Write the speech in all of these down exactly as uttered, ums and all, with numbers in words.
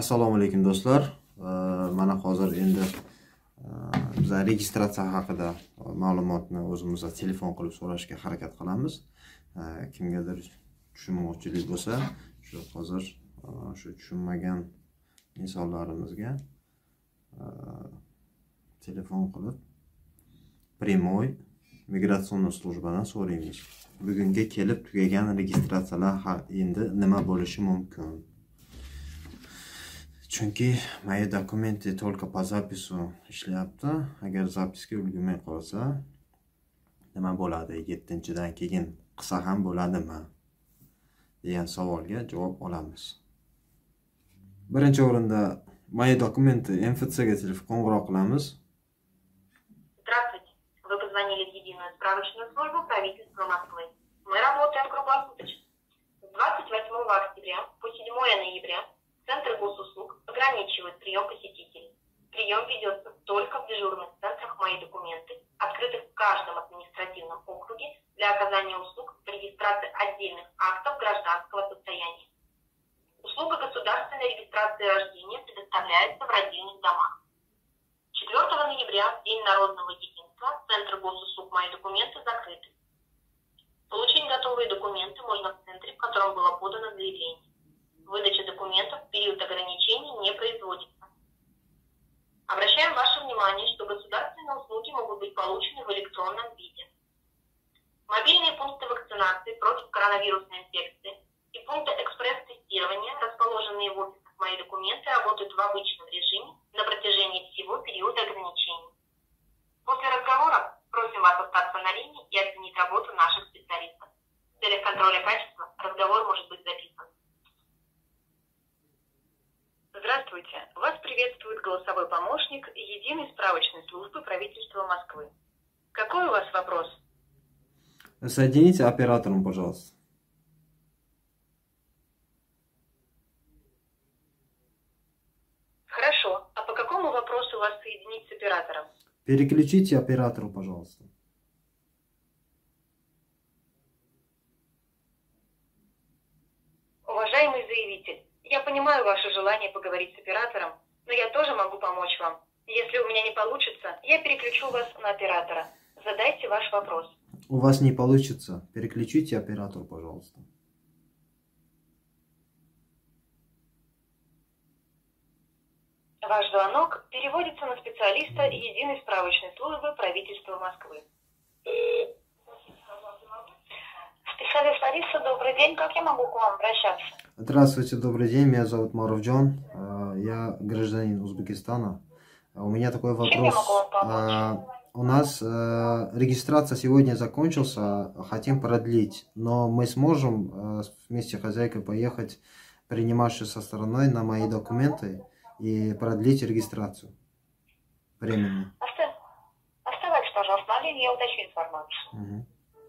Assalomu alaykum do'stlar. Mana hozir endi biz registratsiya haqida ma'lumotni o'zimizga telefon qilib so'rashga harakat qilamiz. Kimgadir tushunmovchilik bo'lsa, shu hozir shu tushunmagan insonlarimizga telefon qilib primoy migratsion slujbadan so'raymiz. Bugunga kelib tugagan registratsiyalar endi nima bo'lishi mumkin? Chunki moи документы только по запису ishlayapti. Agar zapisga ulgurmay qolsa, nima bo'ladi? yettinchidan keyin qilsa ham bo'ladimi? degan savolga javob olamiz. Birinchi o'rinda moи документы эм эф цэ ga telefon qo'ng'iroq qilamiz. Здравствуйте. Вы позвонили в единую справочную службу правительства Москвы. Мы работаем круглосуточно. С двадцать восьмого октября по седьмое ноября Центр госуслуг ограничивает прием посетителей. Прием ведется только в дежурных центрах «Мои документы», открытых в каждом административном округе для оказания услуг по регистрации отдельных актов гражданского состояния. Услуга государственной регистрации рождения предоставляется в родильных домах. четвёртого ноября, в День народного единства, Центр госуслуг «Мои документы» закрыты. Получить готовые документы можно в центре, в котором было подано заявление. Выдача документов в период ограничений не производится. Обращаем ваше внимание, что государственные услуги могут быть получены в электронном виде. Мобильные пункты вакцинации против коронавирусной инфекции и пункты экспресс-тестирования, расположенные в офисах «Мои документы», работают в обычном режиме на протяжении всего периода ограничений. После разговора просим вас остаться на линии и оценить работу наших специалистов. В целях контроля качества разговор может быть записан. Здравствуйте. Вас приветствует голосовой помощник Единой справочной службы правительства Москвы. Какой у вас вопрос? Соедините оператором, пожалуйста. Хорошо. А по какому вопросу вас соединить с оператором? Переключите оператору, пожалуйста. Уважаемый заявитель, я понимаю ваше желание поговорить с оператором, но я тоже могу помочь вам. Если у меня не получится, я переключу вас на оператора. Задайте ваш вопрос. У вас не получится. Переключите оператору, пожалуйста. Ваш звонок переводится на специалиста Единой справочной службы правительства Москвы. Специалист Алиса, добрый день. Как я могу к вам обращаться? Здравствуйте, добрый день. Меня зовут Маруфджон. Я гражданин Узбекистана. У меня такой вопрос. Чем я могу вам помочь? У нас регистрация сегодня закончился, хотим продлить, но мы сможем вместе с хозяйкой поехать, принимавшей со стороной, на мои документы и продлить регистрацию временно. Остав... Оставайтесь, пожалуйста, на линии, я уточню информацию. Угу.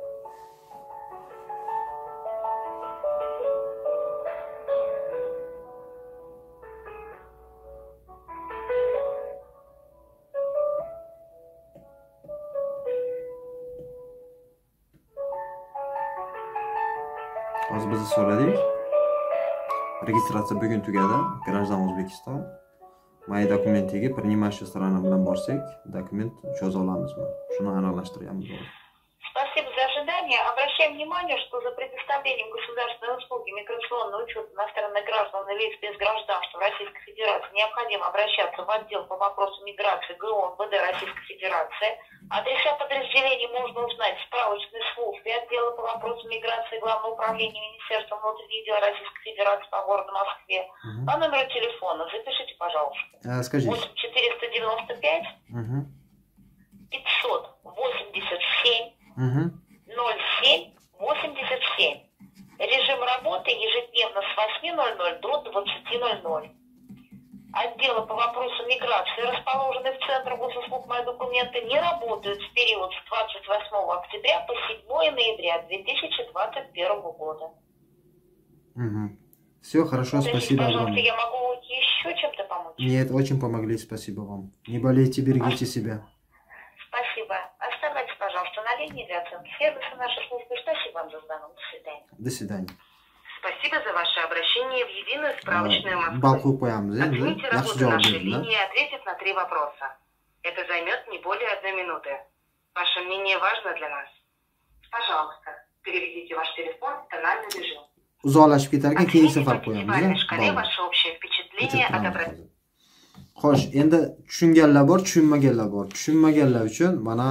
Hozir biz so'radik. Registratsiya bugun tugadi. Grajdan O'zbekiston. Moи документиga принимающая сторона bilan borsak, dokument cho'za olamizmi? Shuni aniqlashtiryapmiz. Спасибо за ожидание. Обращаем внимание, что за предоставлением государственной услуги миграционного учета иностранных граждан и лиц без гражданства Российской Федерации необходимо обращаться в отдел по вопросу миграции гэ о эм вэ дэ Российской Федерации. Адреса подразделений можно узнать в справочной службе отдела по вопросу миграции Главного управления Министерства внутренних дел Российской Федерации по городу Москве. Угу. По номеру телефона запишите, пожалуйста. А, скажите. восемь четыреста девяносто пять угу. пятьсот восемьдесят семь угу. ноль семь восемьдесят семь. Режим работы ежедневно с восьми ноль ноль до двадцати ноль ноль. Отделы по вопросу миграции, расположенные в Центре госуслуг «Мои документы», не работают в период с двадцать восьмого октября по седьмое ноября две тысячи двадцать первого года. Угу. Все, хорошо, Скажите, спасибо пожалуйста, вам. я могу еще чем-то помочь? Нет, очень помогли, спасибо вам. Не болейте, берегите а... себя. Спасибо. Оставайтесь, пожалуйста, на линии для оценки сервиса нашей службы. Спасибо вам за звонок. До свидания. До свидания. Спасибо за ваше обращение в единую справочную Москву. Balqib qo'yamiz endi. Оцените Yaxshi работу javob нашей berdilar. линии и ответит на три вопроса. Это займет не более одной минуты. Ваше мнение важно для нас. Пожалуйста, переведите ваш телефон в тональный режим. Uzoqlashib ketar ekan, keyingi Оцените safar по qo'yamiz. десятибалльной шкале ваше общее впечаtlение от обращения. Xo'sh, endi tushunganlar bor, tushunmaganlar bor. Tushunmaganlar uchun mana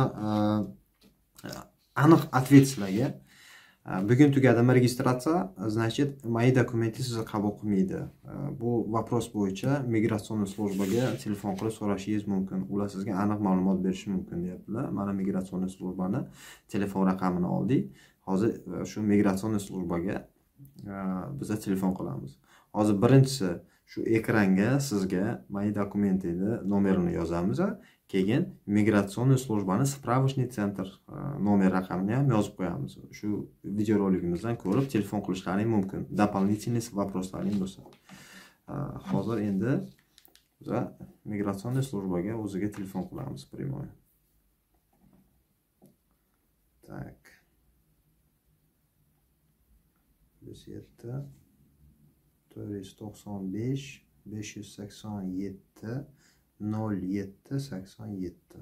aniq ответ sizlarga. Bugun tugadimi registratsiya, значит, moyi dokumenti sizni qabul qilmaydi. Bu вопрос bo'yicha migratsion slujbaga telefon qilib so'rashingiz mumkin. Ular sizga aniq ma'lumot berishi mumkin, deyaptilar. Mana migratsion slujbani telefon raqamini oldik. Hozir shu migratsion slujbaga biz telefon qilamiz. Hozir birinchisi shu ekranga sizga moyi dokumentini nomerini yozamiz. Keyin migratsion slujbani справочный центр nomer raqamini ham yozib qo'yamiz. Shu videorolikimizdan ko'rib telefon qilishlaring mumkin. Дополнительный вопрослаring bo'lsa. Hozir endi biz migratsion slujbaga o'ziga telefon qilamiz прямой. Так. Biz yetti to'rt yuz to'qson besh besh yuz sakson yetti nol yetti sakson yetti.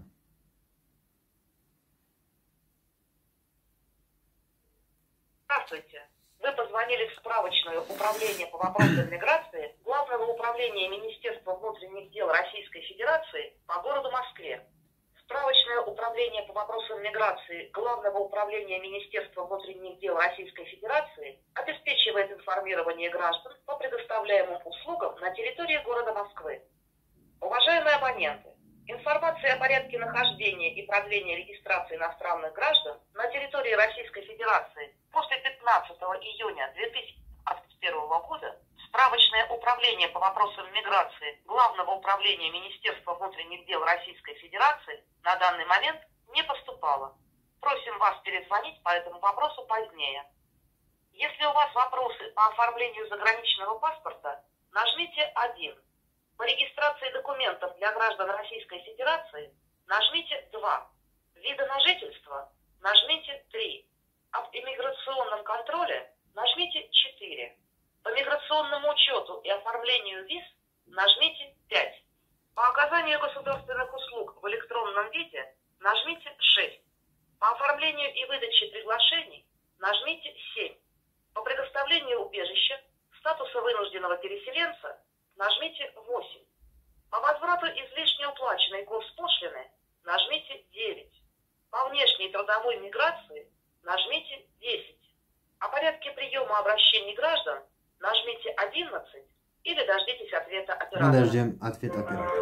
Здравствуйте. Вы позвонили в справочное управление по вопросам миграции Главного управления Министерства внутренних дел Российской Федерации по городу Москве. Справочное управление по вопросам миграции Главного управления Министерства внутренних дел Российской Федерации обеспечивает информирование граждан по предоставляемым услугам на территории города Москвы. Уважаемые абоненты, информация о порядке нахождения и продления регистрации иностранных граждан на территории Российской Федерации после пятнадцатого июня две тысячи двадцать первого года Справочное управление по вопросам миграции Главного управления Министерства внутренних дел Российской Федерации на данный момент не поступало. Просим вас перезвонить по этому вопросу позднее. Если у вас вопросы по оформлению заграничного паспорта, нажмите один. По регистрации документов для граждан Российской Федерации нажмите два. Виды на жительство нажмите три. Об иммиграционном контроле нажмите четыре. По миграционному учету и оформлению виз нажмите пять. По оказанию государственных услуг в электронном виде нажмите шесть. По оформлению и выдаче приглашений нажмите семь. По предоставлению убежища, статуса вынужденного переселенца нажмите восемь. По возврату излишне уплаченной госпошлины нажмите девять. По внешней трудовой миграции нажмите десять. О порядке приема обращений граждан нажмите одиннадцать или дождитесь ответа оператора. Подождем ответ оператора.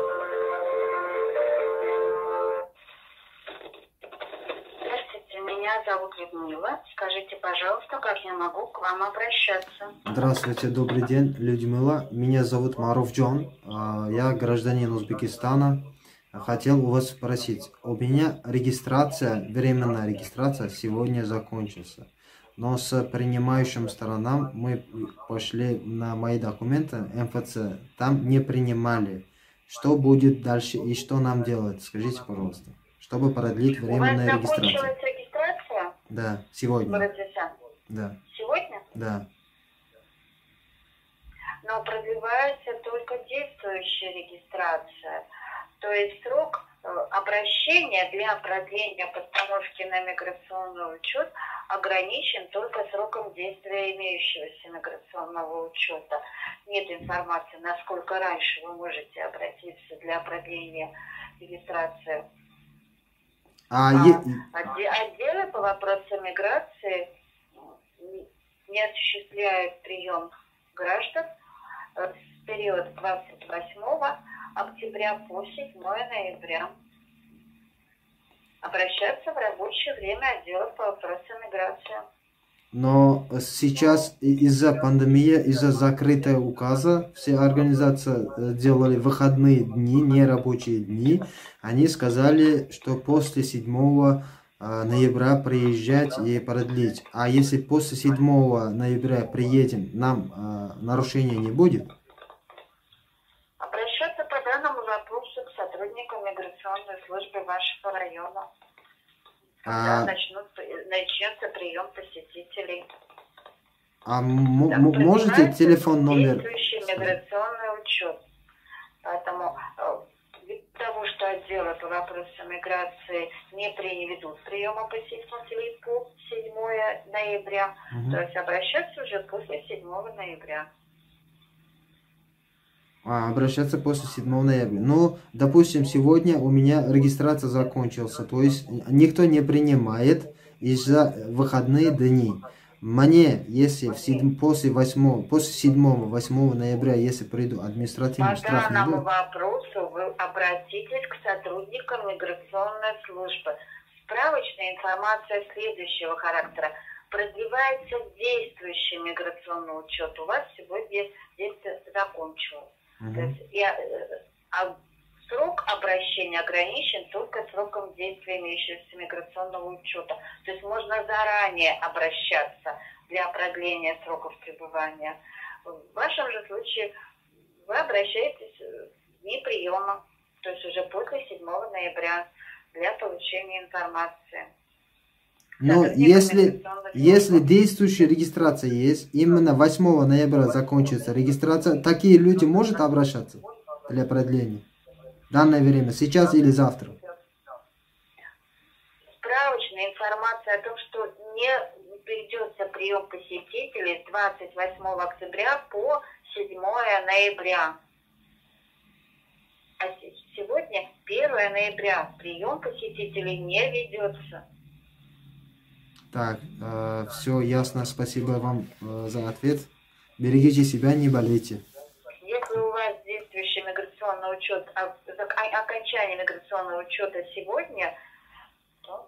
Здравствуйте, меня зовут Людмила. Скажите, пожалуйста, как я могу к вам обращаться? Здравствуйте, добрый день, Людмила. Меня зовут Маруфджон. Я гражданин Узбекистана. Хотел у вас спросить. У меня регистрация, временная регистрация сегодня закончится. Но с принимающим сторонам мы пошли на мои документы, эм эф цэ, там не принимали. Что будет дальше и что нам делать? Скажите, пожалуйста, чтобы продлить временную регистрацию. У вас закончилась регистрация? Да, сегодня. Да. Сегодня? Да. Но продлевается только действующая регистрация. То есть срок обращения для продления постановки на миграционный учет ограничен только сроком действия имеющегося миграционного учета. Нет информации, насколько раньше вы можете обратиться для продления регистрации. А, а, е... Отделы по вопросам миграции не осуществляют прием граждан в период двадцать восьмого октября по седьмое ноября. Обращаться в рабочее время отделов по вопросам миграции. Но сейчас из-за пандемии, из-за закрытого указа, все организации делали выходные дни, нерабочие дни. Они сказали, что после седьмого ноября приезжать и продлить. А если после седьмого ноября приедем, нам нарушения не будет? Обращаться по данному вопросу к сотрудникам миграционной службы вашего района. Когда А... начнут, начнется прием посетителей. А можете телефон номер? Действующий миграционный учет. Поэтому ввиду того, что отделы по вопросам миграции не приведут приема посетителей по седьмое ноября, угу. То есть обращаться уже после седьмого ноября. А, обращаться после седьмого ноября. Ну, допустим, сегодня у меня регистрация закончилась, то есть никто не принимает из-за выходные дни. Мне, если в седьм... после восьмого, после седьмого-восьмого ноября, если приду административный штраф... По данному вопросу вы обратитесь к сотрудникам миграционной службы. Справочная информация следующего характера. Продлевается действующий миграционный учет. У вас сегодня действие закончилось. Угу. То есть я, а, срок обращения ограничен только сроком действия имеющегося миграционного учета. То есть можно заранее обращаться для продления сроков пребывания. В вашем же случае вы обращаетесь в дни приема, то есть уже после седьмого ноября для получения информации. Но если, если действующая регистрация есть, именно восьмого ноября закончится регистрация, такие люди могут обращаться для продления? Данное время, сейчас или завтра? Справочная информация о том, что не ведется прием посетителей с двадцать восьмого октября по седьмое ноября. А сегодня первое ноября. Прием посетителей не ведется. Так, э, все ясно. Спасибо вам э, за ответ. Берегите себя, не болейте. Если у вас действующий миграционный учет, а, окончание миграционного учета сегодня, то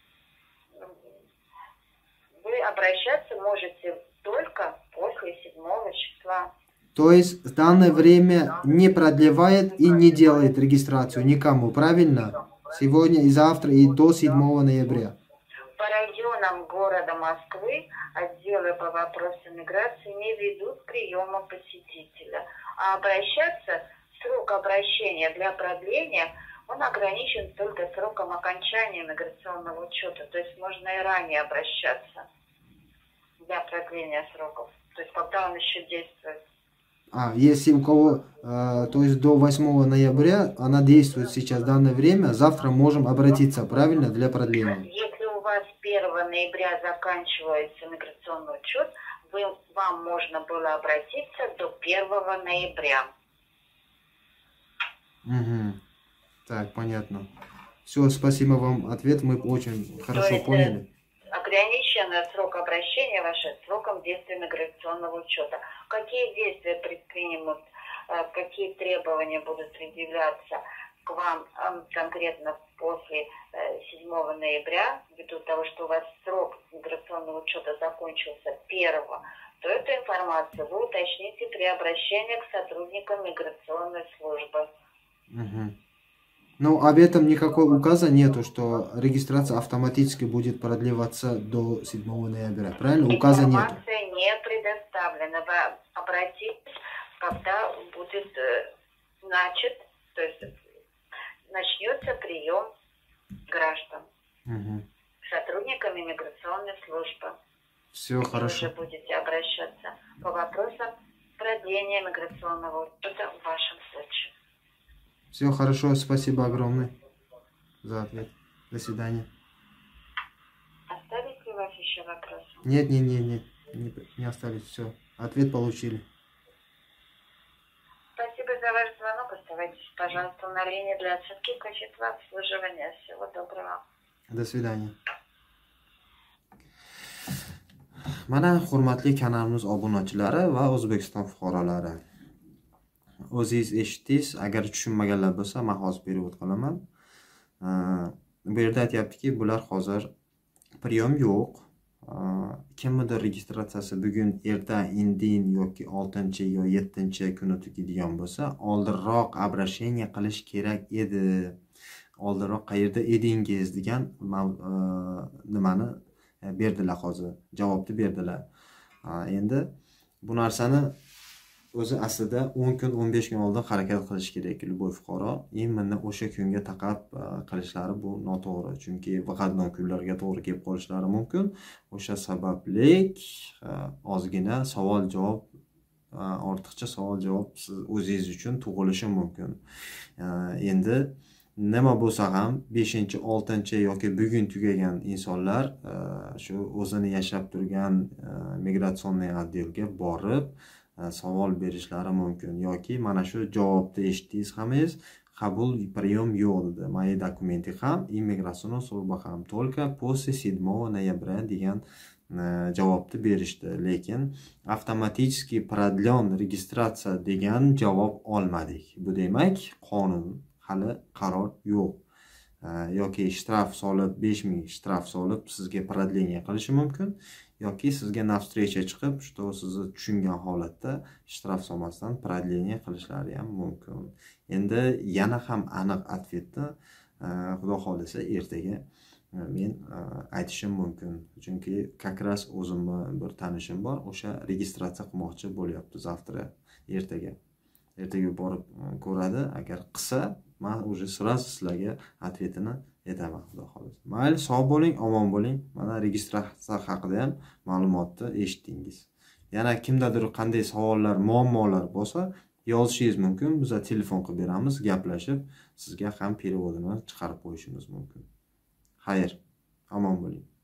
вы обращаться можете только после седьмого числа. То есть в данное время не продлевает и не делает регистрацию никому, правильно? Сегодня и завтра и до седьмого ноября. По районам города Москвы отделы по вопросам миграции не ведут приема посетителя. А обращаться, срок обращения для продления, он ограничен только сроком окончания миграционного учета. То есть можно и ранее обращаться для продления сроков. То есть когда он еще действует. А, если у кого, э, то есть до восьмого ноября, она действует сейчас в данное время, завтра можем обратиться, правильно, для продления? Если у вас первого ноября заканчивается миграционный учет, вы, вам можно было обратиться до первого ноября. Угу. Так, понятно. Все, спасибо вам ответ, мы очень хорошо есть, поняли. Ограниченный срок обращения ваше сроком действия миграционного учета. Какие действия предпримут, какие требования будут предъявляться к вам конкретно после седьмого ноября, ввиду того, что у вас срок миграционного учета закончился первого, то эту информацию вы уточните при обращении к сотрудникам миграционной службы. Угу. Ну, об этом никакой указа нету, что регистрация автоматически будет продлеваться до седьмого ноября. Правильно? Указа нету. Информация не предоставлена. Вы обратитесь, когда будет начат, то есть начнется прием граждан угу. сотрудниками миграционной службы. Все хорошо. Вы уже будете обращаться по вопросам продления миграционного учета в вашем случае. Все хорошо, спасибо огромное за ответ. До свидания. Остались ли у вас еще вопросы? Нет, нет, нет, нет, не, не остались. Все, ответ получили. Спасибо за ваш звонок. Оставайтесь, пожалуйста, на линии для оценки качества обслуживания. Всего доброго. До свидания. Mana hurmatli kanalimiz obunachilari va O'zbekiston fuqarolari. O'zingiz eshitdingiz, agar tushunmaganlar bo'lsa, men hozir berib o'tqolaman. Bu yerda aytayaptiki, bular hozir priyom yo'q. Kimnidir registratsiyasi bugun, erta, indin yoki oltinchi yo yettinchi kuni tugaydigan bo'lsa, oldinroq обращение qilish kerak edi. Oldinroq qayerda edingiz degan nimani berdilar hozir, javobni berdilar. Endi bu narsani o'zi aslida o'n kun o'n besh kun oldin harakat qilish kerak любой fuqaro. Именно o'sha kunga taqab qilishlari bu noto'g'ri, chunki faqatgina kunlarga to'g'ri kelib qolishlari mumkin. O'sha sababli ozgina savol javob, ortiqcha savol javob siz o'zingiz uchun tug'ilishi mumkin. Endi nima bo'lsa ham beshinchi oltinchi yoki bugun tugagan insonlar shu o'zini yashab turgan migratsionniy отделga borib savol berishlari mumkin, yoki mana shu javobni eshitdingiz hammangiz, qabul прием yo'q dedi. Мои документы ham, immigratsiya служба ham только после седьмого ноября degan javobni berishdi, lekin avtomatik продлен registratsiya degan javob olmadik. Bu demak, qonun hali qaror yo'q. Yoki shtraf solib, besh ming shtraf solib sizga продление qilishi mumkin, yoki sizga навстреча chiqib, что sizni tushungan holatda shtraf solmasdan продление qilishlari ham mumkin. Endi yana ham aniq ответni xudo xolisa ertaga men aytishim mumkin, chunki как раз o'zimni bir tanishim bor, o'sha registratsiya qilmoqchi bo'lyapti завтра, ertaga. Ertaga borib ko'radi, agar qilsa men уже сразу sizlarga ответini aytaman, xudo xolisa. Mayli, sog' bo'ling, omon bo'ling. Mana registratsiya haqida ham ma'lumotni eshitdingiz. Yana kimdadir qanday savollar, muammolar bo'lsa, yozishingiz mumkin. Biz telefon qilib beramiz, gaplashib, sizga ham переводini chiqarib qo'yishimiz mumkin. Xayr, omon bo'ling.